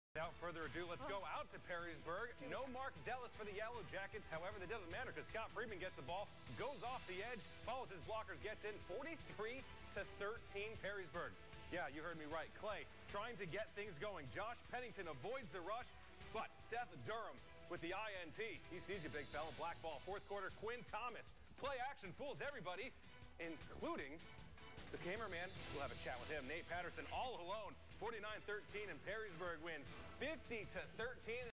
Without further ado, let's go out to Perrysburg. No Mark Dellis for the Yellow Jackets. However, that doesn't matter because Scott Friedman gets the ball, goes off the edge, follows his blockers, gets in 43-13 Perrysburg. Yeah, you heard me right. Clay trying to get things going. Josh Pennington avoids the rush, but Seth Durham with the INT. He sees you, big fella. Black ball, fourth quarter. Quinn Thomas. Play action fools everybody, including the cameraman. We'll have a chat with him. Nate Patterson all alone. 49-13 and Perrysburg wins 50-13.